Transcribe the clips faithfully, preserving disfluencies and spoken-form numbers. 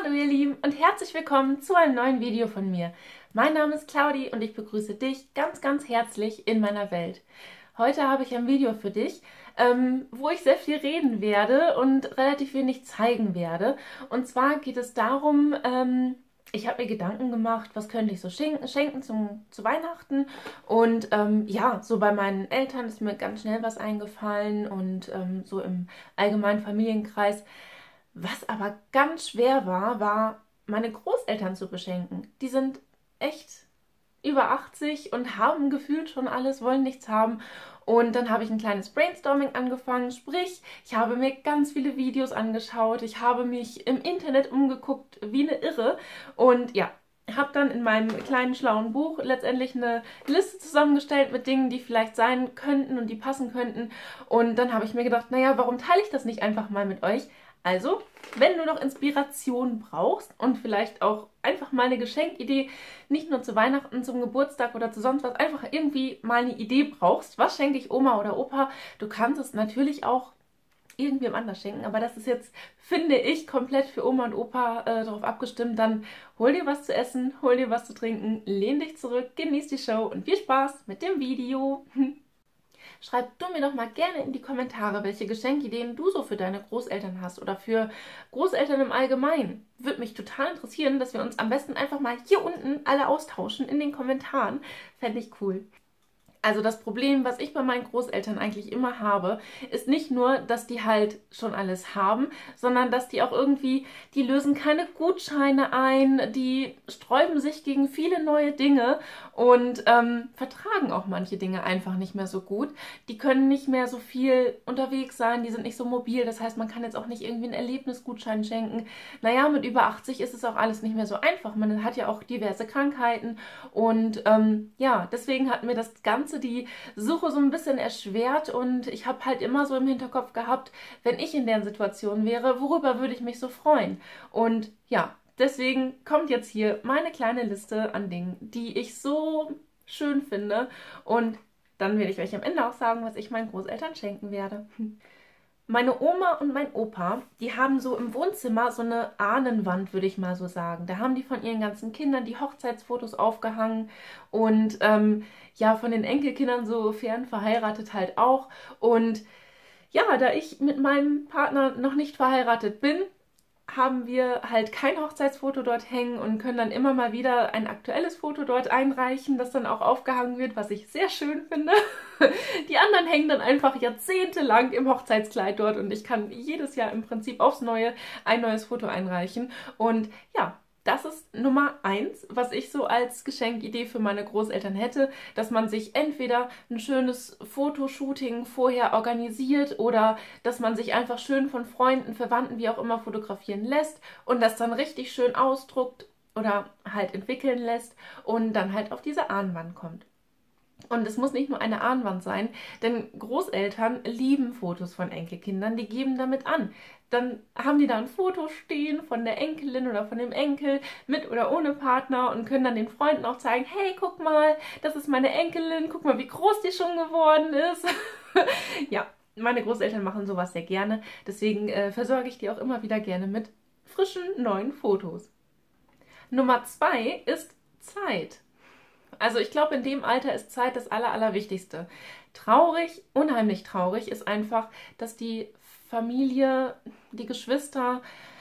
Hallo ihr Lieben und herzlich willkommen zu einem neuen Video von mir. Mein Name ist Claudi und ich begrüße dich ganz, ganz herzlich in meiner Welt. Heute habe ich ein Video für dich, ähm, wo ich sehr viel reden werde und relativ wenig zeigen werde. Und zwar geht es darum, ähm, ich habe mir Gedanken gemacht, was könnte ich so schenken, schenken zum, zu Weihnachten. Und ähm, ja, so bei meinen Eltern ist mir ganz schnell was eingefallen und ähm, so im allgemeinen Familienkreis. Was aber ganz schwer war, war, meine Großeltern zu beschenken. Die sind echt über achtzig und haben gefühlt schon alles, wollen nichts haben. Und dann habe ich ein kleines Brainstorming angefangen, sprich, ich habe mir ganz viele Videos angeschaut, ich habe mich im Internet umgeguckt wie eine Irre und ja, habe dann in meinem kleinen schlauen Buch letztendlich eine Liste zusammengestellt mit Dingen, die vielleicht sein könnten und die passen könnten. Und dann habe ich mir gedacht, naja, warum teile ich das nicht einfach mal mit euch? Also, wenn du noch Inspiration brauchst und vielleicht auch einfach mal eine Geschenkidee, nicht nur zu Weihnachten, zum Geburtstag oder zu sonst was, einfach irgendwie mal eine Idee brauchst, was schenke ich Oma oder Opa, du kannst es natürlich auch irgendwem anders schenken, aber das ist jetzt, finde ich, komplett für Oma und Opa äh, darauf abgestimmt. Dann hol dir was zu essen, hol dir was zu trinken, lehn dich zurück, genieß die Show und viel Spaß mit dem Video. Schreib du mir doch mal gerne in die Kommentare, welche Geschenkideen du so für deine Großeltern hast oder für Großeltern im Allgemeinen. Würde mich total interessieren, dass wir uns am besten einfach mal hier unten alle austauschen in den Kommentaren. Fände ich cool. Also das Problem, was ich bei meinen Großeltern eigentlich immer habe, ist nicht nur, dass die halt schon alles haben, sondern dass die auch irgendwie, die lösen keine Gutscheine ein, die sträuben sich gegen viele neue Dinge und ähm, vertragen auch manche Dinge einfach nicht mehr so gut. Die können nicht mehr so viel unterwegs sein, die sind nicht so mobil, das heißt, man kann jetzt auch nicht irgendwie einen Erlebnisgutschein schenken. Naja, mit über achtzig ist es auch alles nicht mehr so einfach. Man hat ja auch diverse Krankheiten und ähm, ja, deswegen hat mir das Ganze die Suche so ein bisschen erschwert und ich habe halt immer so im Hinterkopf gehabt, wenn ich in der Situation wäre, worüber würde ich mich so freuen? Und ja, deswegen kommt jetzt hier meine kleine Liste an Dingen, die ich so schön finde und dann werde ich euch am Ende auch sagen, was ich meinen Großeltern schenken werde. Meine Oma und mein Opa, die haben so im Wohnzimmer so eine Ahnenwand, würde ich mal so sagen. Da haben die von ihren ganzen Kindern die Hochzeitsfotos aufgehangen und ähm, ja, von den Enkelkindern so fern verheiratet halt auch. Und ja, da ich mit meinem Partner noch nicht verheiratet bin, haben wir halt kein Hochzeitsfoto dort hängen und können dann immer mal wieder ein aktuelles Foto dort einreichen, das dann auch aufgehangen wird, was ich sehr schön finde. Die anderen hängen dann einfach jahrzehntelang im Hochzeitskleid dort und ich kann jedes Jahr im Prinzip aufs Neue ein neues Foto einreichen. Und ja, das ist Nummer eins, was ich so als Geschenkidee für meine Großeltern hätte, dass man sich entweder ein schönes Fotoshooting vorher organisiert oder dass man sich einfach schön von Freunden, Verwandten, wie auch immer fotografieren lässt und das dann richtig schön ausdruckt oder halt entwickeln lässt und dann halt auf diese Ahnenwand kommt. Und es muss nicht nur eine Ahnenwand sein, denn Großeltern lieben Fotos von Enkelkindern, die geben damit an. Dann haben die da ein Foto stehen von der Enkelin oder von dem Enkel mit oder ohne Partner und können dann den Freunden auch zeigen, hey, guck mal, das ist meine Enkelin, guck mal, wie groß die schon geworden ist. Ja, meine Großeltern machen sowas sehr gerne, deswegen äh, versorge ich die auch immer wieder gerne mit frischen, neuen Fotos. Nummer zwei ist Zeit. Also ich glaube, in dem Alter ist Zeit das Aller, Allerwichtigste. Traurig, unheimlich traurig ist einfach, dass die Familie, die Geschwister,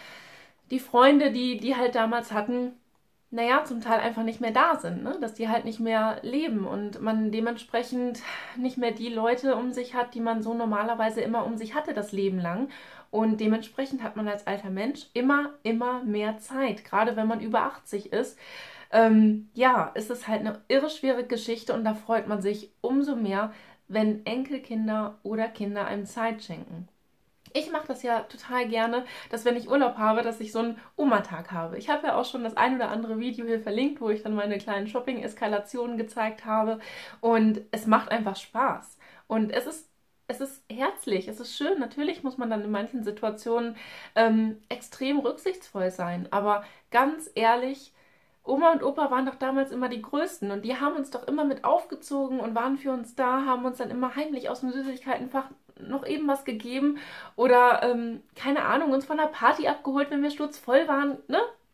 die Freunde, die die halt damals hatten, naja, zum Teil einfach nicht mehr da sind, ne? Dass die halt nicht mehr leben und man dementsprechend nicht mehr die Leute um sich hat, die man so normalerweise immer um sich hatte das Leben lang. Und dementsprechend hat man als alter Mensch immer, immer mehr Zeit, gerade wenn man über achtzig ist. Ähm, ja, ist es halt eine irre schwere Geschichte und da freut man sich umso mehr, wenn Enkelkinder oder Kinder einem Zeit schenken. Ich mache das ja total gerne, dass wenn ich Urlaub habe, dass ich so einen Oma-Tag habe. Ich habe ja auch schon das ein oder andere Video hier verlinkt, wo ich dann meine kleinen Shopping-Eskalationen gezeigt habe und es macht einfach Spaß. Und es ist Es ist herzlich, es ist schön. Natürlich muss man dann in manchen Situationen ähm, extrem rücksichtsvoll sein, aber ganz ehrlich, Oma und Opa waren doch damals immer die Größten und die haben uns doch immer mit aufgezogen und waren für uns da, haben uns dann immer heimlich aus dem Süßigkeitenfach noch eben was gegeben oder, ähm, keine Ahnung, uns von der Party abgeholt, wenn wir sturzvoll waren, ne?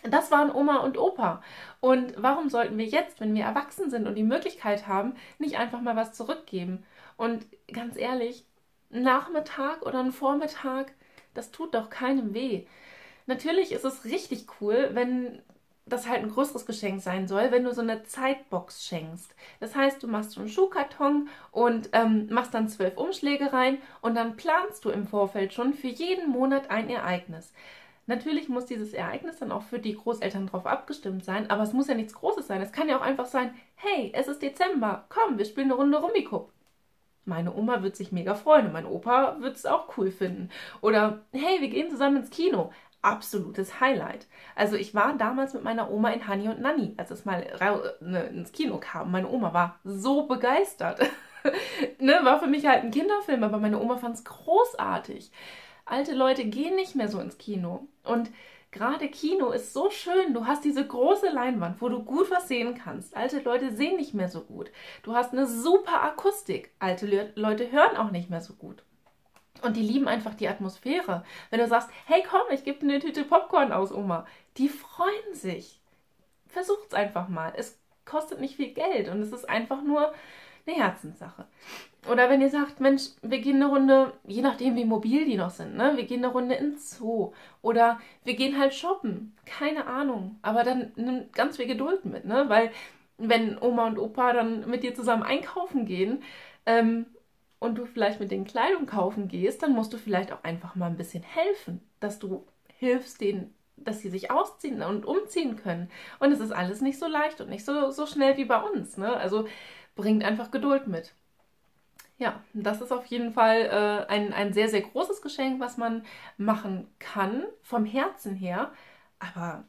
Das waren Oma und Opa. Und warum sollten wir jetzt, wenn wir erwachsen sind und die Möglichkeit haben, nicht einfach mal was zurückgeben? Und ganz ehrlich, ein Nachmittag oder ein Vormittag, das tut doch keinem weh. Natürlich ist es richtig cool, wenn das halt ein größeres Geschenk sein soll, wenn du so eine Zeitbox schenkst. Das heißt, du machst so einen Schuhkarton und ähm, machst dann zwölf Umschläge rein und dann planst du im Vorfeld schon für jeden Monat ein Ereignis. Natürlich muss dieses Ereignis dann auch für die Großeltern drauf abgestimmt sein, aber es muss ja nichts Großes sein. Es kann ja auch einfach sein, hey, es ist Dezember, komm, wir spielen eine Runde Rummikub. Meine Oma wird sich mega freuen und mein Opa wird es auch cool finden. Oder, hey, wir gehen zusammen ins Kino. Absolutes Highlight. Also ich war damals mit meiner Oma in Hani und Nanni, als es mal ne, ins Kino kam. Meine Oma war so begeistert. Ne, war für mich halt ein Kinderfilm, aber meine Oma fand es großartig. Alte Leute gehen nicht mehr so ins Kino. Und gerade Kino ist so schön. Du hast diese große Leinwand, wo du gut was sehen kannst. Alte Leute sehen nicht mehr so gut. Du hast eine super Akustik. Alte Le Leute hören auch nicht mehr so gut. Und die lieben einfach die Atmosphäre. Wenn du sagst, hey komm, ich gebe dir eine Tüte Popcorn aus, Oma. Die freuen sich. Versucht's einfach mal. Es kostet nicht viel Geld und es ist einfach nur eine Herzenssache. Oder wenn ihr sagt, Mensch, wir gehen eine Runde, je nachdem wie mobil die noch sind, ne? Wir gehen eine Runde ins Zoo oder wir gehen halt shoppen. Keine Ahnung. Aber dann nimm ganz viel Geduld mit, ne? Weil wenn Oma und Opa dann mit dir zusammen einkaufen gehen, ähm, und du vielleicht mit den Kleidung kaufen gehst, dann musst du vielleicht auch einfach mal ein bisschen helfen, dass du hilfst denen, dass sie sich ausziehen und umziehen können. Und es ist alles nicht so leicht und nicht so, so schnell wie bei uns, ne? Also bringt einfach Geduld mit. Ja, das ist auf jeden Fall äh, ein, ein sehr, sehr großes Geschenk, was man machen kann, vom Herzen her. Aber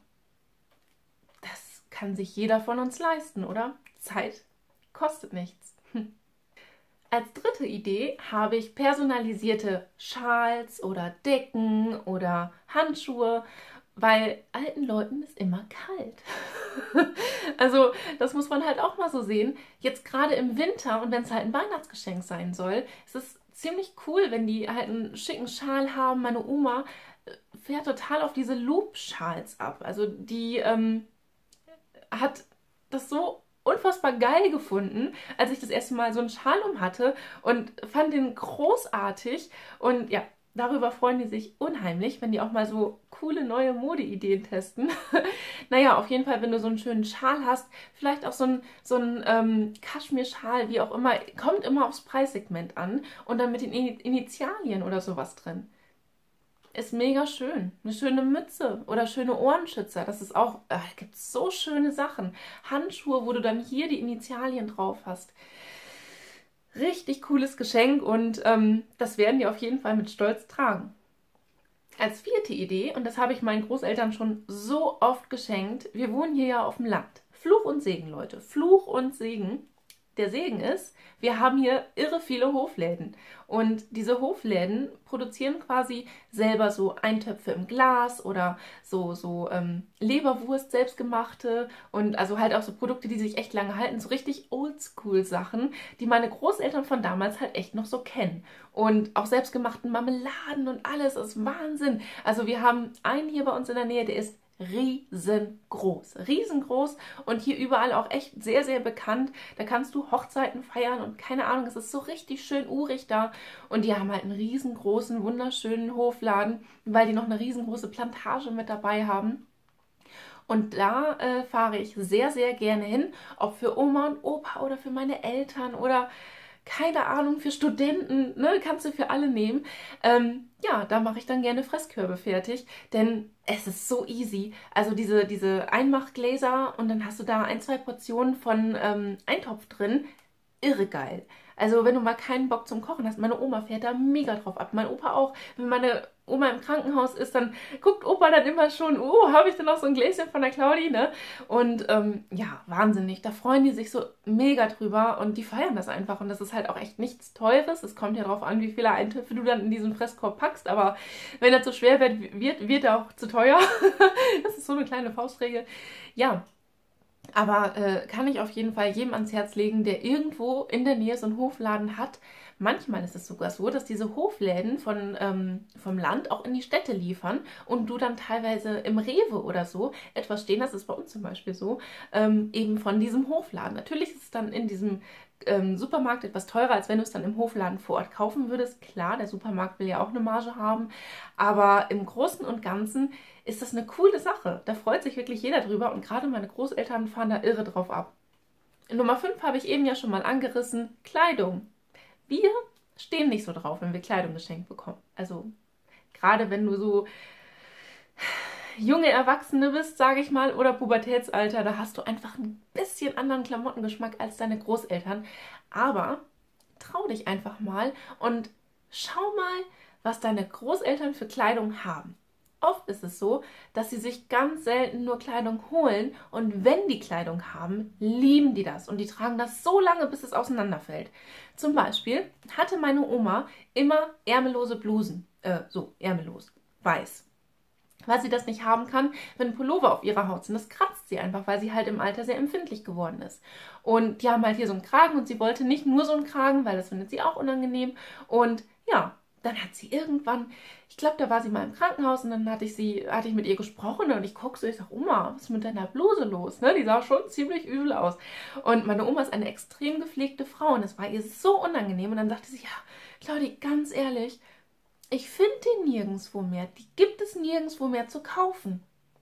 das kann sich jeder von uns leisten, oder? Zeit kostet nichts. Hm. Als dritte Idee habe ich personalisierte Schals oder Decken oder Handschuhe, weil alten Leuten ist immer kalt. Also das muss man halt auch mal so sehen. Jetzt gerade im Winter und wenn es halt ein Weihnachtsgeschenk sein soll, ist es ziemlich cool, wenn die halt einen schicken Schal haben. Meine Oma fährt total auf diese Loop-Schals ab. Also die ähm, hat das so unfassbar geil gefunden, als ich das erste Mal so einen Schal um hatte und fand den großartig. Und ja, darüber freuen die sich unheimlich, wenn die auch mal so coole neue Modeideen testen. Naja, auf jeden Fall, wenn du so einen schönen Schal hast, vielleicht auch so ein, so ein ähm, Kaschmir-Schal, wie auch immer, kommt immer aufs Preissegment an und dann mit den Initialien oder sowas drin. Ist mega schön. Eine schöne Mütze oder schöne Ohrenschützer. Das ist auch, äh, gibt so schöne Sachen. Handschuhe, wo du dann hier die Initialien drauf hast. Richtig cooles Geschenk und ähm, das werden die auf jeden Fall mit Stolz tragen. Als vierte Idee, und das habe ich meinen Großeltern schon so oft geschenkt, wir wohnen hier ja auf dem Land. Fluch und Segen, Leute. Fluch und Segen. Der Segen ist, wir haben hier irre viele Hofläden und diese Hofläden produzieren quasi selber so Eintöpfe im Glas oder so, so ähm, Leberwurst selbstgemachte und also halt auch so Produkte, die sich echt lange halten, so richtig Oldschool-Sachen, die meine Großeltern von damals halt echt noch so kennen. Und auch selbstgemachten Marmeladen und alles, das ist Wahnsinn. Also wir haben einen hier bei uns in der Nähe, der ist riesengroß, riesengroß und hier überall auch echt sehr, sehr bekannt. Da kannst du Hochzeiten feiern und keine Ahnung, es ist so richtig schön urig da und die haben halt einen riesengroßen, wunderschönen Hofladen, weil die noch eine riesengroße Plantage mit dabei haben. Und da äh, fahre ich sehr, sehr gerne hin, ob für Oma und Opa oder für meine Eltern oder keine Ahnung, für Studenten, ne, kannst du für alle nehmen. Ähm, ja, da mache ich dann gerne Fresskörbe fertig, denn es ist so easy. Also diese, diese Einmachgläser und dann hast du da ein, zwei Portionen von ähm, Eintopf drin. Irre geil. Also wenn du mal keinen Bock zum Kochen hast, meine Oma fährt da mega drauf ab. Mein Opa auch. Wenn meine Oma im Krankenhaus ist, dann guckt Opa dann immer schon, oh, habe ich denn noch so ein Gläschen von der Claudi, ne? Und ähm, ja, wahnsinnig. Da freuen die sich so mega drüber und die feiern das einfach. Und das ist halt auch echt nichts Teures. Es kommt ja darauf an, wie viele Eintöpfe du dann in diesen Fresskorb packst. Aber wenn er zu schwer wird, wird, wird er auch zu teuer. Das ist so eine kleine Faustregel. Ja. Aber äh, kann ich auf jeden Fall jedem ans Herz legen, der irgendwo in der Nähe so einen Hofladen hat. Manchmal ist es sogar so, dass diese Hofläden von, ähm, vom Land auch in die Städte liefern und du dann teilweise im Rewe oder so etwas stehen hast, das ist bei uns zum Beispiel so, ähm, eben von diesem Hofladen. Natürlich ist es dann in diesem ähm, Supermarkt etwas teurer, als wenn du es dann im Hofladen vor Ort kaufen würdest. Klar, der Supermarkt will ja auch eine Marge haben, aber im Großen und Ganzen ist das eine coole Sache. Da freut sich wirklich jeder drüber und gerade meine Großeltern fahren da irre drauf ab. Nummer fünf habe ich eben ja schon mal angerissen, Kleidung. Wir stehen nicht so drauf, wenn wir Kleidung geschenkt bekommen. Also gerade wenn du so junge Erwachsene bist, sage ich mal, oder Pubertätsalter, da hast du einfach ein bisschen anderen Klamottengeschmack als deine Großeltern. Aber trau dich einfach mal und schau mal, was deine Großeltern für Kleidung haben. Oft ist es so, dass sie sich ganz selten nur Kleidung holen und wenn die Kleidung haben, lieben die das und die tragen das so lange, bis es auseinanderfällt. Zum Beispiel hatte meine Oma immer ärmellose Blusen, äh, so ärmellos, weiß. Weil sie das nicht haben kann, wenn Pullover auf ihrer Haut sind. Das kratzt sie einfach, weil sie halt im Alter sehr empfindlich geworden ist. Und die haben halt hier so einen Kragen und sie wollte nicht nur so einen Kragen, weil das findet sie auch unangenehm. Und ja, dann hat sie irgendwann, ich glaube, da war sie mal im Krankenhaus und dann hatte ich sie, hatte ich mit ihr gesprochen und ich gucke so, ich sage, Oma, was ist mit deiner Bluse los? Ne? Die sah schon ziemlich übel aus. Und meine Oma ist eine extrem gepflegte Frau und es war ihr so unangenehm. Und dann sagte sie, ja, Claudi, ganz ehrlich, ich finde die nirgendwo mehr. Die gibt es nirgendwo mehr zu kaufen.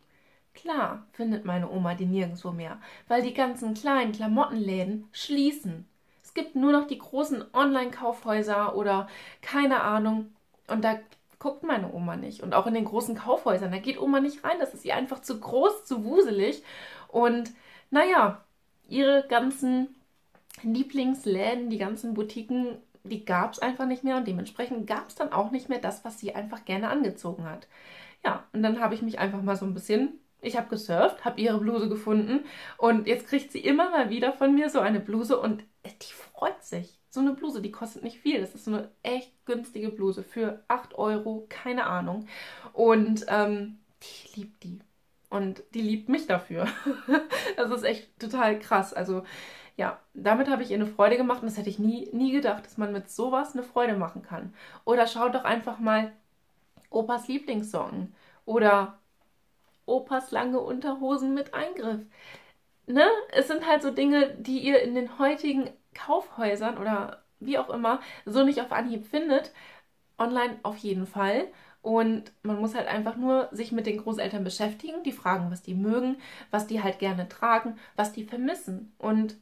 Klar findet meine Oma die nirgendwo mehr, weil die ganzen kleinen Klamottenläden schließen. Es gibt nur noch die großen Online-Kaufhäuser oder keine Ahnung. Und da guckt meine Oma nicht. Und auch in den großen Kaufhäusern, da geht Oma nicht rein. Das ist ihr einfach zu groß, zu wuselig. Und naja, ihre ganzen Lieblingsläden, die ganzen Boutiquen, die gab es einfach nicht mehr. Und dementsprechend gab es dann auch nicht mehr das, was sie einfach gerne angezogen hat. Ja, und dann habe ich mich einfach mal so ein bisschen... Ich habe gesurft, habe ihre Bluse gefunden und jetzt kriegt sie immer mal wieder von mir so eine Bluse und die freut sich. So eine Bluse, die kostet nicht viel. Das ist so eine echt günstige Bluse für acht Euro, keine Ahnung. Und ähm, die liebt die. Und die liebt mich dafür. Das ist echt total krass. Also ja, damit habe ich ihr eine Freude gemacht und das hätte ich nie, nie gedacht, dass man mit sowas eine Freude machen kann. Oder schaut doch einfach mal Opas Lieblingssong oder Opas lange Unterhosen mit Eingriff. Ne? Es sind halt so Dinge, die ihr in den heutigen Kaufhäusern oder wie auch immer so nicht auf Anhieb findet. Online auf jeden Fall. Und man muss halt einfach nur sich mit den Großeltern beschäftigen, die fragen, was die mögen, was die halt gerne tragen, was die vermissen. Und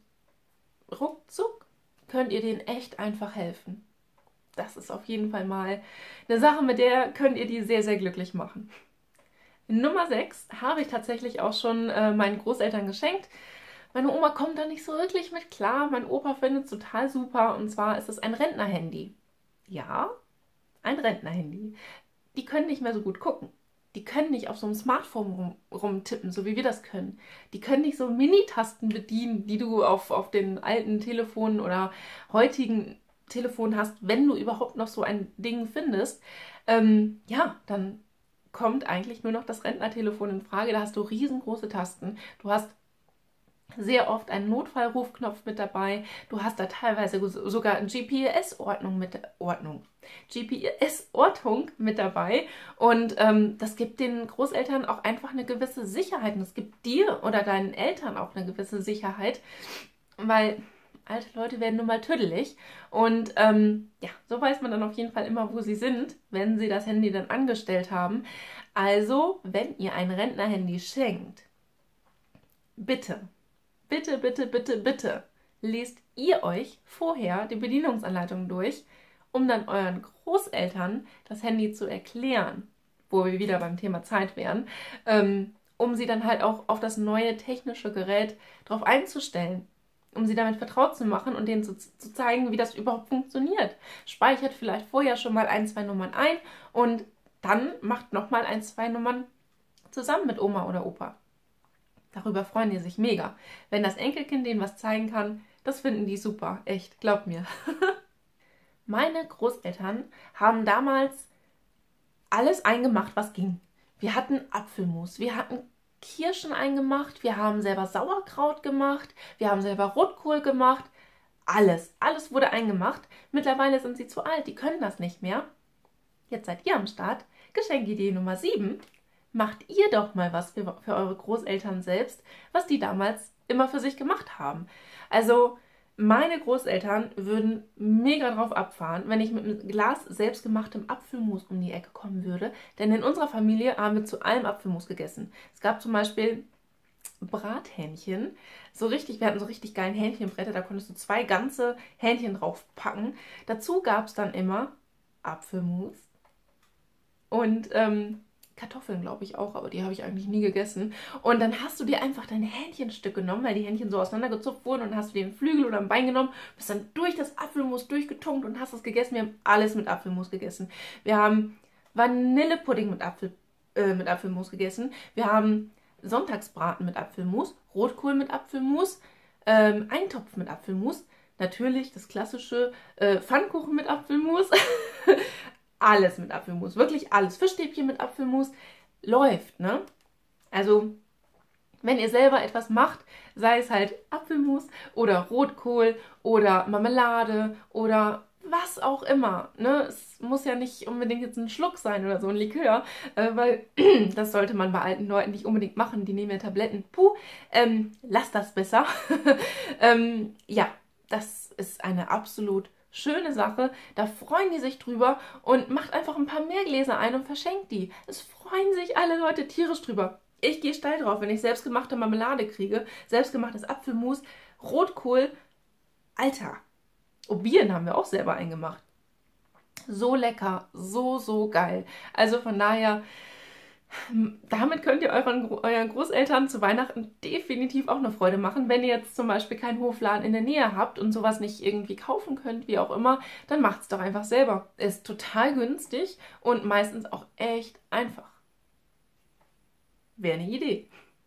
ruckzuck könnt ihr denen echt einfach helfen. Das ist auf jeden Fall mal eine Sache, mit der könnt ihr die sehr, sehr glücklich machen. Nummer sechs habe ich tatsächlich auch schon äh, meinen Großeltern geschenkt. Meine Oma kommt da nicht so wirklich mit klar. Mein Opa findet es total super. Und zwar ist es ein Rentnerhandy. Ja, ein Rentnerhandy. Die können nicht mehr so gut gucken. Die können nicht auf so einem Smartphone rum, rumtippen, so wie wir das können. Die können nicht so Mini-Tasten bedienen, die du auf, auf den alten Telefonen oder heutigen Telefonen hast, wenn du überhaupt noch so ein Ding findest. Ähm, ja, dann kommt eigentlich nur noch das Rentnertelefon in Frage. Da hast du riesengroße Tasten. Du hast sehr oft einen Notfallrufknopf mit dabei. Du hast da teilweise sogar G P S-Ordnung mit Ordnung. G P S-Ortung mit dabei. Und ähm, das gibt den Großeltern auch einfach eine gewisse Sicherheit. Und es gibt dir oder deinen Eltern auch eine gewisse Sicherheit, weil alte Leute werden nun mal tüdelig. Und ähm, ja, so weiß man dann auf jeden Fall immer, wo sie sind, wenn sie das Handy dann angestellt haben. Also, wenn ihr ein Rentnerhandy schenkt, bitte, bitte, bitte, bitte, bitte, lest ihr euch vorher die Bedienungsanleitung durch, um dann euren Großeltern das Handy zu erklären, wo wir wieder beim Thema Zeit wären, ähm, um sie dann halt auch auf das neue technische Gerät drauf einzustellen, um sie damit vertraut zu machen und denen zu, zu zeigen, wie das überhaupt funktioniert. Speichert vielleicht vorher schon mal ein, zwei Nummern ein und dann macht nochmal ein, zwei Nummern zusammen mit Oma oder Opa. Darüber freuen die sich mega. Wenn das Enkelkind denen was zeigen kann, das finden die super. Echt, glaubt mir. Meine Großeltern haben damals alles eingemacht, was ging. Wir hatten Apfelmus, wir hatten Kirschen eingemacht, wir haben selber Sauerkraut gemacht, wir haben selber Rotkohl gemacht. Alles, alles wurde eingemacht. Mittlerweile sind sie zu alt, die können das nicht mehr. Jetzt seid ihr am Start. Geschenkidee Nummer sieben. Macht ihr doch mal was für, für eure Großeltern selbst, was die damals immer für sich gemacht haben. Also meine Großeltern würden mega drauf abfahren, wenn ich mit einem Glas selbstgemachtem Apfelmus um die Ecke kommen würde. Denn in unserer Familie haben wir zu allem Apfelmus gegessen. Es gab zum Beispiel Brathähnchen. So richtig, wir hatten so richtig geilen Hähnchenbretter, da konntest du zwei ganze Hähnchen drauf packen. Dazu gab es dann immer Apfelmus und ähm, Kartoffeln, glaube ich auch, aber die habe ich eigentlich nie gegessen. Und dann hast du dir einfach dein Hähnchenstück genommen, weil die Hähnchen so auseinandergezupft wurden, und hast du dir den Flügel oder ein Bein genommen, bist dann durch das Apfelmus durchgetunkt und hast es gegessen. Wir haben alles mit Apfelmus gegessen. Wir haben Vanillepudding mit, Apfel, äh, mit Apfelmus gegessen. Wir haben Sonntagsbraten mit Apfelmus, Rotkohl mit Apfelmus, ähm, Eintopf mit Apfelmus, natürlich das klassische äh, Pfannkuchen mit Apfelmus, alles mit Apfelmus, wirklich alles. Fischstäbchen mit Apfelmus, läuft, ne? Also, wenn ihr selber etwas macht, sei es halt Apfelmus oder Rotkohl oder Marmelade oder was auch immer, ne? Es muss ja nicht unbedingt jetzt ein Schluck sein oder so ein Likör, äh, weil das sollte man bei alten Leuten nicht unbedingt machen, die nehmen ja Tabletten. Puh, ähm, lasst das besser. ähm, ja, das ist eine absolut schöne Sache, da freuen die sich drüber, und macht einfach ein paar mehr Gläser ein und verschenkt die. Es freuen sich alle Leute tierisch drüber. Ich gehe steil drauf, wenn ich selbstgemachte Marmelade kriege, selbstgemachtes Apfelmus, Rotkohl, Alter. Aubieren haben wir auch selber eingemacht. So lecker, so, so geil. Also von daher, damit könnt ihr euren, euren Großeltern zu Weihnachten definitiv auch eine Freude machen. Wenn ihr jetzt zum Beispiel keinen Hofladen in der Nähe habt und sowas nicht irgendwie kaufen könnt, wie auch immer, dann macht es doch einfach selber. Ist total günstig und meistens auch echt einfach. Wäre eine Idee.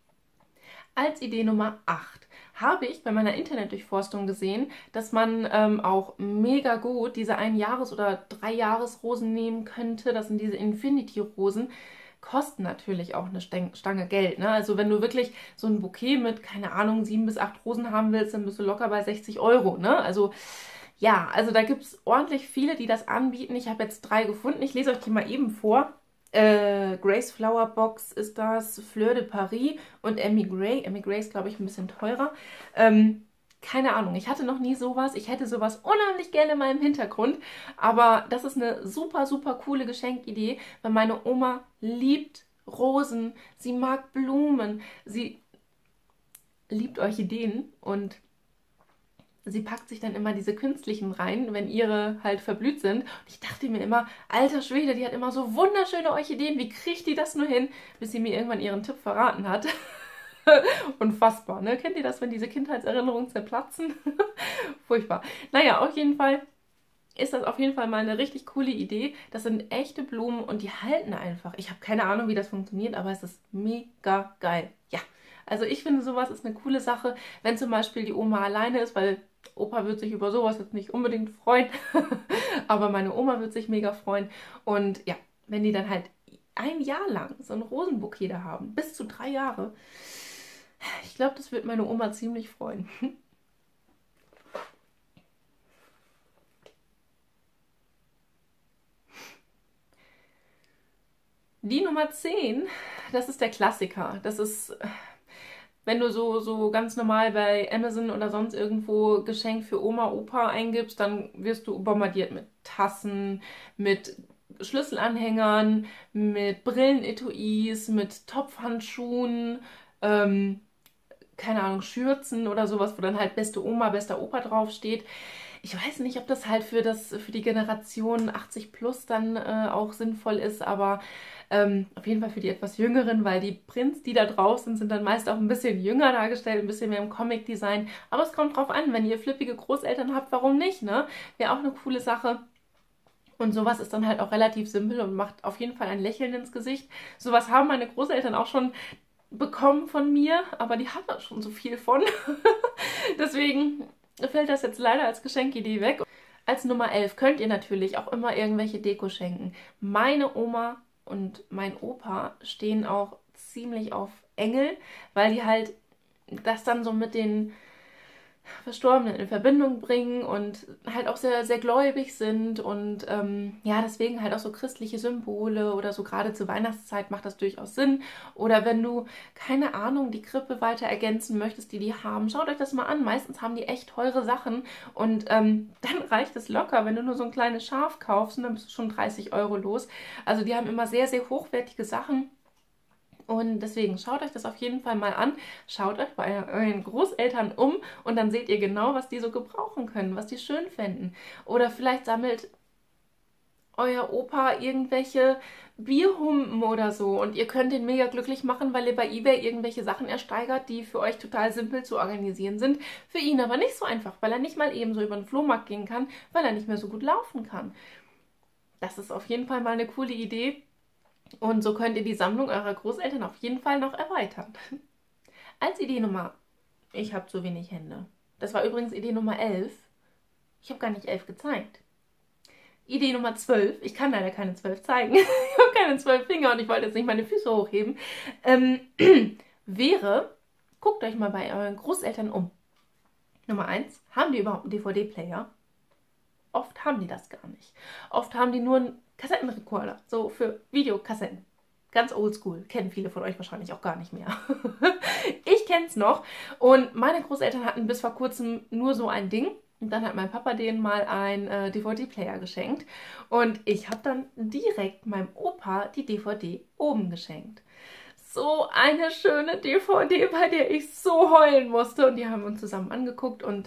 Als Idee Nummer acht habe ich bei meiner Internetdurchforstung gesehen, dass man ähm, auch mega gut diese Ein-Jahres- oder Drei-Jahres-Rosen nehmen könnte. Das sind diese Infinity-Rosen. Kosten natürlich auch eine Stange Geld, ne? Also wenn du wirklich so ein Bouquet mit, keine Ahnung, sieben bis acht Rosen haben willst, dann bist du locker bei sechzig Euro, ne? Also ja, also da gibt es ordentlich viele, die das anbieten. Ich habe jetzt drei gefunden. Ich lese euch die mal eben vor. Äh, Grace Flower Box ist das, Fleur de Paris und Emmy Grey. Emmy Grey ist, glaube ich, ein bisschen teurer. Ähm, keine Ahnung, ich hatte noch nie sowas. Ich hätte sowas unheimlich gerne mal im Hintergrund. Aber das ist eine super, super coole Geschenkidee, weil meine Oma liebt Rosen. Sie mag Blumen. Sie liebt Orchideen und sie packt sich dann immer diese künstlichen rein, wenn ihre halt verblüht sind. Und ich dachte mir immer, alter Schwede, die hat immer so wunderschöne Orchideen. Wie kriegt die das nur hin? Bis sie mir irgendwann ihren Tipp verraten hat. Unfassbar, ne? Kennt ihr das, wenn diese Kindheitserinnerungen zerplatzen? Furchtbar. Naja, auf jeden Fall ist das auf jeden Fall mal eine richtig coole Idee. Das sind echte Blumen und die halten einfach. Ich habe keine Ahnung, wie das funktioniert, aber es ist mega geil. Ja, also ich finde, sowas ist eine coole Sache, wenn zum Beispiel die Oma alleine ist, weil Opa wird sich über sowas jetzt nicht unbedingt freuen, aber meine Oma wird sich mega freuen. Und ja, wenn die dann halt ein Jahr lang so ein Rosenbouquet da haben, bis zu drei Jahre, ich glaube, das wird meine Oma ziemlich freuen. Die Nummer zehn, das ist der Klassiker. Das ist, wenn du so, so ganz normal bei Amazon oder sonst irgendwo Geschenk für Oma, Opa eingibst, dann wirst du bombardiert mit Tassen, mit Schlüsselanhängern, mit Brillenetuis, mit Topfhandschuhen, ähm, keine Ahnung, Schürzen oder sowas, wo dann halt beste Oma, bester Opa draufsteht. Ich weiß nicht, ob das halt für, das, für die Generation achtzig plus dann äh, auch sinnvoll ist, aber ähm, auf jeden Fall für die etwas Jüngeren, weil die Prints, die da drauf sind, sind dann meist auch ein bisschen jünger dargestellt, ein bisschen mehr im Comic-Design. Aber es kommt drauf an, wenn ihr flippige Großeltern habt, warum nicht, ne? Wäre auch eine coole Sache. Und sowas ist dann halt auch relativ simpel und macht auf jeden Fall ein Lächeln ins Gesicht. Sowas haben meine Großeltern auch schon bekommen von mir, aber die haben da schon so viel von. Deswegen fällt das jetzt leider als Geschenkidee weg. Als Nummer elf könnt ihr natürlich auch immer irgendwelche Deko schenken. Meine Oma und mein Opa stehen auch ziemlich auf Engel, weil die halt das dann so mit den Verstorbenen in Verbindung bringen und halt auch sehr, sehr gläubig sind und ähm, ja, deswegen halt auch so christliche Symbole oder so gerade zur Weihnachtszeit macht das durchaus Sinn. Oder wenn du, keine Ahnung, die Krippe weiter ergänzen möchtest, die die haben, schaut euch das mal an. Meistens haben die echt teure Sachen und ähm, dann reicht es locker, wenn du nur so ein kleines Schaf kaufst und dann bist du schon dreißig Euro los. Also die haben immer sehr, sehr hochwertige Sachen. Und deswegen schaut euch das auf jeden Fall mal an. Schaut euch bei euren Großeltern um und dann seht ihr genau, was die so gebrauchen können, was die schön fänden. Oder vielleicht sammelt euer Opa irgendwelche Bierhumpen oder so und ihr könnt ihn mega glücklich machen, weil ihr bei eBay irgendwelche Sachen ersteigert, die für euch total simpel zu organisieren sind. Für ihn aber nicht so einfach, weil er nicht mal eben so über den Flohmarkt gehen kann, weil er nicht mehr so gut laufen kann. Das ist auf jeden Fall mal eine coole Idee. Und so könnt ihr die Sammlung eurer Großeltern auf jeden Fall noch erweitern. Als Idee Nummer, ich habe zu wenig Hände. Das war übrigens Idee Nummer elf. Ich habe gar nicht elf gezeigt. Idee Nummer zwölf, ich kann leider keine zwölf zeigen. Ich habe keine zwölf Finger und ich wollte jetzt nicht meine Füße hochheben. Ähm, wäre, guckt euch mal bei euren Großeltern um. Nummer eins, haben die überhaupt einen D V D-Player? Oft haben die das gar nicht. Oft haben die nur einen Kassettenrekorder, so für Videokassetten. Ganz oldschool, kennen viele von euch wahrscheinlich auch gar nicht mehr. Ich kenne es noch und meine Großeltern hatten bis vor kurzem nur so ein Ding. Und dann hat mein Papa denen mal einen äh, D V D-Player geschenkt. Und ich habe dann direkt meinem Opa die D V D oben geschenkt. So eine schöne D V D, bei der ich so heulen musste. Und die haben uns zusammen angeguckt und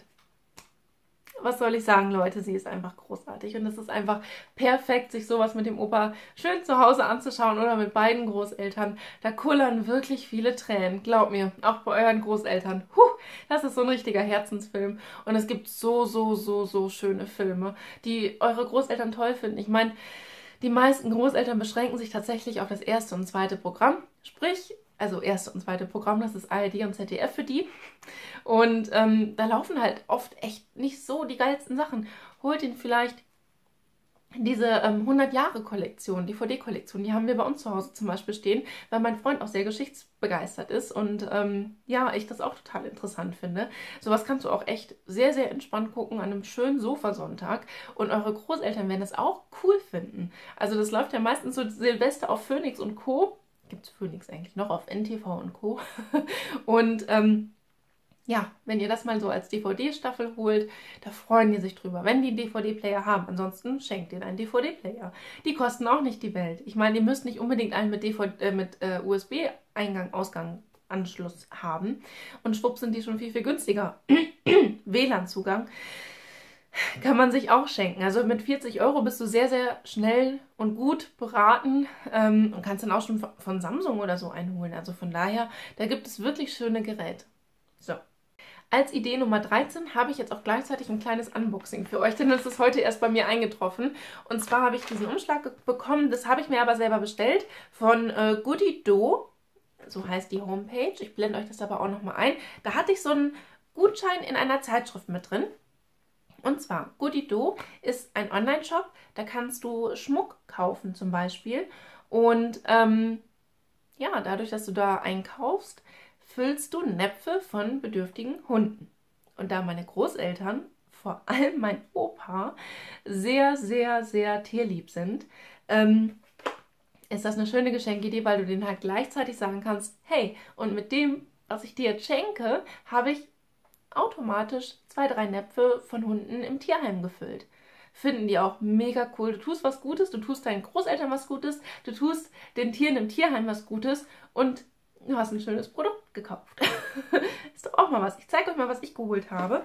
was soll ich sagen, Leute, sie ist einfach großartig und es ist einfach perfekt, sich sowas mit dem Opa schön zu Hause anzuschauen oder mit beiden Großeltern. Da kullern wirklich viele Tränen, glaubt mir, auch bei euren Großeltern. Puh, das ist so ein richtiger Herzensfilm und es gibt so, so, so, so schöne Filme, die eure Großeltern toll finden. Ich meine, die meisten Großeltern beschränken sich tatsächlich auf das erste und zweite Programm, sprich, also erste und zweite Programm, das ist A R D und Z D F für die. Und ähm, da laufen halt oft echt nicht so die geilsten Sachen. Holt ihn vielleicht diese ähm, hundert-Jahre-Kollektion, D V D-Kollektion, die haben wir bei uns zu Hause zum Beispiel stehen, weil mein Freund auch sehr geschichtsbegeistert ist und ähm, ja, ich das auch total interessant finde. Sowas kannst du auch echt sehr, sehr entspannt gucken an einem schönen Sofasonntag und eure Großeltern werden das auch cool finden. Also das läuft ja meistens so Silvester auf Phoenix und Co. Gibt es Phoenix eigentlich noch auf N T V und Co. Und ähm, ja, wenn ihr das mal so als D V D-Staffel holt, da freuen die sich drüber, wenn die einen D V D-Player haben. Ansonsten schenkt ihr einen D V D-Player. Die kosten auch nicht die Welt. Ich meine, ihr müsst nicht unbedingt einen mit, D V D, äh, mit äh, U S B-Eingang, Ausgang, Anschluss haben. Und schwupp sind die schon viel, viel günstiger. W L A N-Zugang kann man sich auch schenken. Also mit vierzig Euro bist du sehr, sehr schnell und gut beraten ähm, und kannst dann auch schon von Samsung oder so einholen. Also von daher, da gibt es wirklich schöne Geräte. So. Als Idee Nummer dreizehn habe ich jetzt auch gleichzeitig ein kleines Unboxing für euch, denn das ist heute erst bei mir eingetroffen. Und zwar habe ich diesen Umschlag bekommen, das habe ich mir aber selber bestellt, von äh, Goodido, so heißt die Homepage. Ich blende euch das aber auch nochmal ein. Da hatte ich so einen Gutschein in einer Zeitschrift mit drin. Und zwar, Goodido ist ein Online-Shop, da kannst du Schmuck kaufen zum Beispiel. Und ähm, ja, dadurch, dass du da einkaufst, füllst du Näpfe von bedürftigen Hunden. Und da meine Großeltern, vor allem mein Opa, sehr, sehr, sehr tierlieb sind, ähm, ist das eine schöne Geschenkidee, weil du denen halt gleichzeitig sagen kannst, hey, und mit dem, was ich dir jetzt schenke, habe ich automatisch zwei, drei Näpfe von Hunden im Tierheim gefüllt. Finden die auch mega cool. Du tust was Gutes, du tust deinen Großeltern was Gutes, du tust den Tieren im Tierheim was Gutes und du hast ein schönes Produkt gekauft. Ist doch auch mal was. Ich zeige euch mal, was ich geholt habe.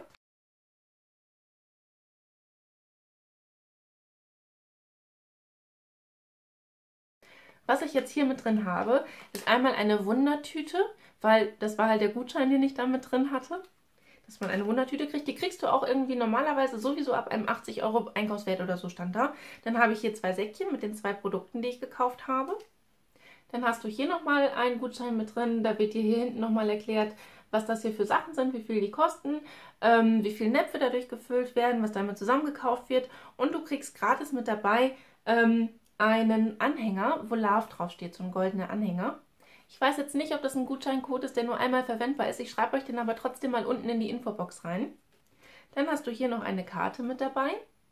Was ich jetzt hier mit drin habe, ist einmal eine Wundertüte, weil das war halt der Gutschein, den ich da mit drin hatte. Dass man eine Wundertüte kriegt. Die kriegst du auch irgendwie normalerweise sowieso ab einem achtzig Euro Einkaufswert oder so stand da. Dann habe ich hier zwei Säckchen mit den zwei Produkten, die ich gekauft habe. Dann hast du hier nochmal einen Gutschein mit drin. Da wird dir hier hinten nochmal erklärt, was das hier für Sachen sind, wie viel die kosten, ähm, wie viele Näpfe dadurch gefüllt werden, was damit zusammengekauft wird. Und du kriegst gratis mit dabei ähm, einen Anhänger, wo Love draufsteht, so ein goldener Anhänger. Ich weiß jetzt nicht, ob das ein Gutscheincode ist, der nur einmal verwendbar ist. Ich schreibe euch den aber trotzdem mal unten in die Infobox rein. Dann hast du hier noch eine Karte mit dabei.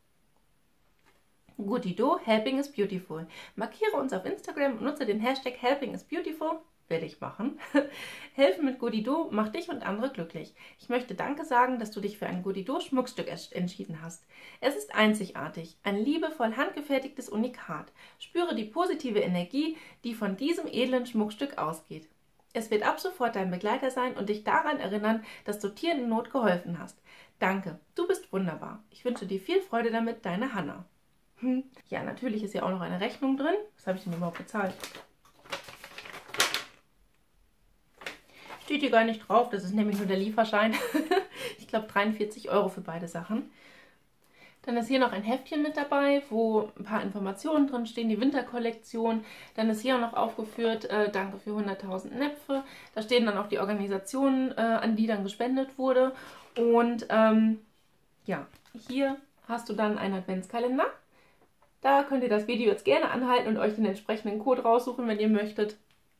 Goodido, Helping is Beautiful. Markiere uns auf Instagram und nutze den Hashtag Helping is Beautiful. Werde ich machen. Helfen mit Goodido macht dich und andere glücklich. Ich möchte Danke sagen, dass du dich für ein Goodido Schmuckstück entschieden hast. Es ist einzigartig, ein liebevoll handgefertigtes Unikat. Spüre die positive Energie, die von diesem edlen Schmuckstück ausgeht. Es wird ab sofort dein Begleiter sein und dich daran erinnern, dass du Tieren in Not geholfen hast. Danke, du bist wunderbar. Ich wünsche dir viel Freude damit, deine Hanna. Hm. Ja, natürlich ist ja auch noch eine Rechnung drin. Was habe ich denn überhaupt bezahlt? Steht hier gar nicht drauf, das ist nämlich nur der Lieferschein. Ich glaube dreiundvierzig Euro für beide Sachen. Dann ist hier noch ein Heftchen mit dabei, wo ein paar Informationen drin stehen, die Winterkollektion. Dann ist hier auch noch aufgeführt, äh, danke für hunderttausend Näpfe. Da stehen dann auch die Organisationen, äh, an die dann gespendet wurde. Und ähm, ja, hier hast du dann einen Adventskalender. Da könnt ihr das Video jetzt gerne anhalten und euch den entsprechenden Code raussuchen, wenn ihr möchtet.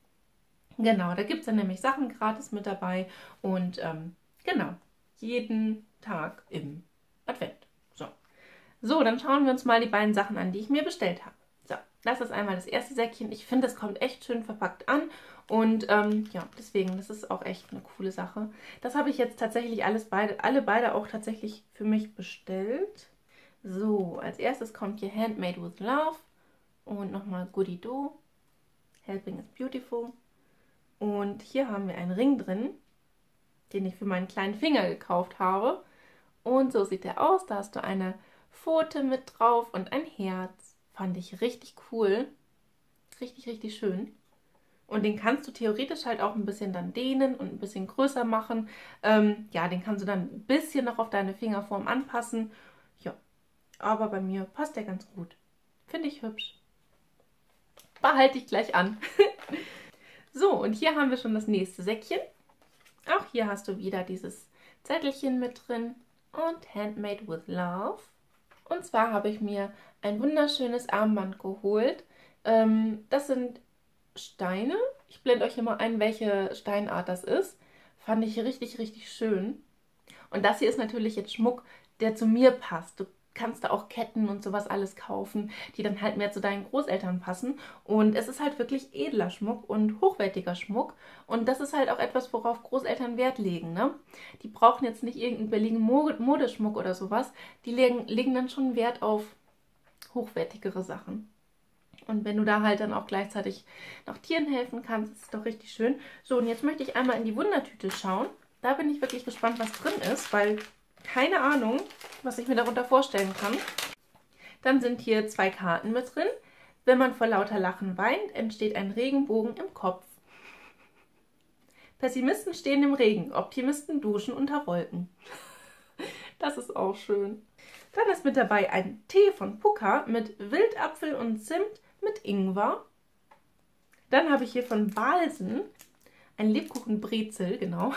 Genau, da gibt es dann nämlich Sachen gratis mit dabei und ähm, genau, jeden Tag im Advent. So. so, dann schauen wir uns mal die beiden Sachen an, die ich mir bestellt habe. So, das ist einmal das erste Säckchen. Ich finde, das kommt echt schön verpackt an und ähm, ja, deswegen, das ist auch echt eine coole Sache. Das habe ich jetzt tatsächlich alles beide, alle beide auch tatsächlich für mich bestellt. So, als erstes kommt hier Handmade with Love und nochmal Goodido, Helping is Beautiful. Und hier haben wir einen Ring drin, den ich für meinen kleinen Finger gekauft habe. Und so sieht der aus. Da hast du eine Pfote mit drauf und ein Herz. Fand ich richtig cool. Richtig, richtig schön. Und den kannst du theoretisch halt auch ein bisschen dann dehnen und ein bisschen größer machen. Ähm, ja, den kannst du dann ein bisschen noch auf deine Fingerform anpassen. Ja, aber bei mir passt der ganz gut. Finde ich hübsch. Behalte ich gleich an. So, und hier haben wir schon das nächste Säckchen. Auch hier hast du wieder dieses Zettelchen mit drin und Handmade with Love. Und zwar habe ich mir ein wunderschönes Armband geholt. Ähm, das sind Steine. Ich blende euch hier mal ein, welche Steinart das ist. Fand ich richtig, richtig schön. Und das hier ist natürlich jetzt Schmuck, der zu mir passt. Du kannst da auch Ketten und sowas alles kaufen, die dann halt mehr zu deinen Großeltern passen. Und es ist halt wirklich edler Schmuck und hochwertiger Schmuck. Und das ist halt auch etwas, worauf Großeltern Wert legen, ne? Die brauchen jetzt nicht irgendeinen billigen Modeschmuck oder sowas. Die legen, legen dann schon Wert auf hochwertigere Sachen. Und wenn du da halt dann auch gleichzeitig noch Tieren helfen kannst, ist es doch richtig schön. So, und jetzt möchte ich einmal in die Wundertüte schauen. Da bin ich wirklich gespannt, was drin ist, weil keine Ahnung, was ich mir darunter vorstellen kann. Dann sind hier zwei Karten mit drin. Wenn man vor lauter Lachen weint, entsteht ein Regenbogen im Kopf. Pessimisten stehen im Regen, Optimisten duschen unter Wolken. Das ist auch schön. Dann ist mit dabei ein Tee von Puka mit Wildapfel und Zimt mit Ingwer. Dann habe ich hier von Balsen ein Lebkuchenbrezel, genau.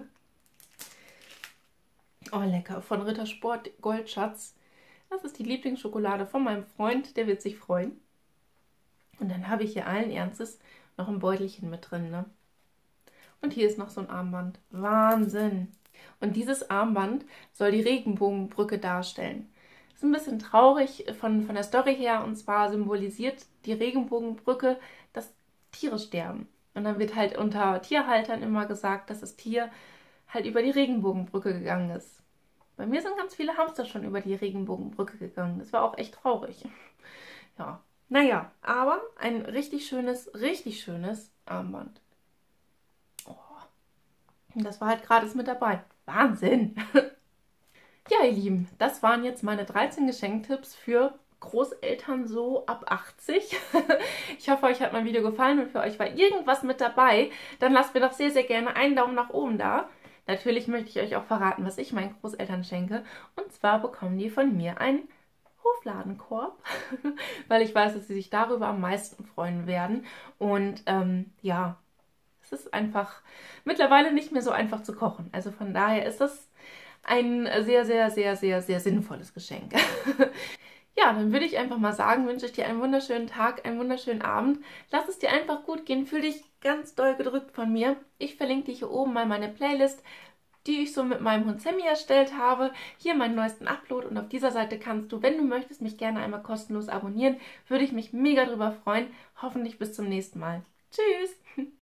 Oh, lecker. Von Rittersport Goldschatz. Das ist die Lieblingsschokolade von meinem Freund. Der wird sich freuen. Und dann habe ich hier allen Ernstes noch ein Beutelchen mit drin, ne? Und hier ist noch so ein Armband. Wahnsinn! Und dieses Armband soll die Regenbogenbrücke darstellen. Ist ein bisschen traurig von, von der Story her. Und zwar symbolisiert die Regenbogenbrücke, dass Tiere sterben. Und dann wird halt unter Tierhaltern immer gesagt, dass das Tier halt über die Regenbogenbrücke gegangen ist. Bei mir sind ganz viele Hamster schon über die Regenbogenbrücke gegangen. Das war auch echt traurig. Ja, naja, aber ein richtig schönes, richtig schönes Armband. Oh. Und das war halt gratis mit dabei. Wahnsinn! Ja, ihr Lieben, das waren jetzt meine dreizehn Geschenktipps für Großeltern so ab achtzig. Ich hoffe, euch hat mein Video gefallen und für euch war irgendwas mit dabei. Dann lasst mir doch sehr, sehr gerne einen Daumen nach oben da. Natürlich möchte ich euch auch verraten, was ich meinen Großeltern schenke. Und zwar bekommen die von mir einen Hofladenkorb, weil ich weiß, dass sie sich darüber am meisten freuen werden. Und ähm, ja, es ist einfach mittlerweile nicht mehr so einfach zu kochen. Also von daher ist das ein sehr, sehr, sehr, sehr, sehr sinnvolles Geschenk. Ja, dann würde ich einfach mal sagen, wünsche ich dir einen wunderschönen Tag, einen wunderschönen Abend. Lass es dir einfach gut gehen, fühl dich ganz doll gedrückt von mir. Ich verlinke dir hier oben mal meine Playlist, die ich so mit meinem Hund Sammy erstellt habe. Hier meinen neuesten Upload und auf dieser Seite kannst du, wenn du möchtest, mich gerne einmal kostenlos abonnieren. Würde ich mich mega drüber freuen. Hoffentlich bis zum nächsten Mal. Tschüss!